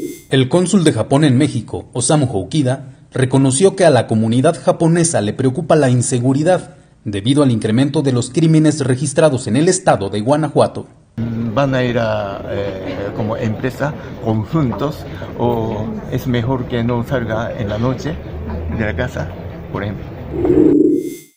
El cónsul de Japón en México, Osamu Houkida, reconoció que a la comunidad japonesa le preocupa la inseguridad debido al incremento de los crímenes registrados en el estado de Guanajuato. ¿Van a ir como empresa conjuntos o es mejor que no salga en la noche de la casa, por ejemplo?